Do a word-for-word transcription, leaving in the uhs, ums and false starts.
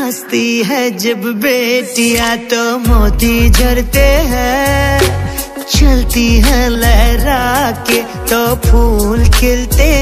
हंसती है जब बेटियां तो मोती झरते हैं, चलती है लहरा के तो फूल खिलते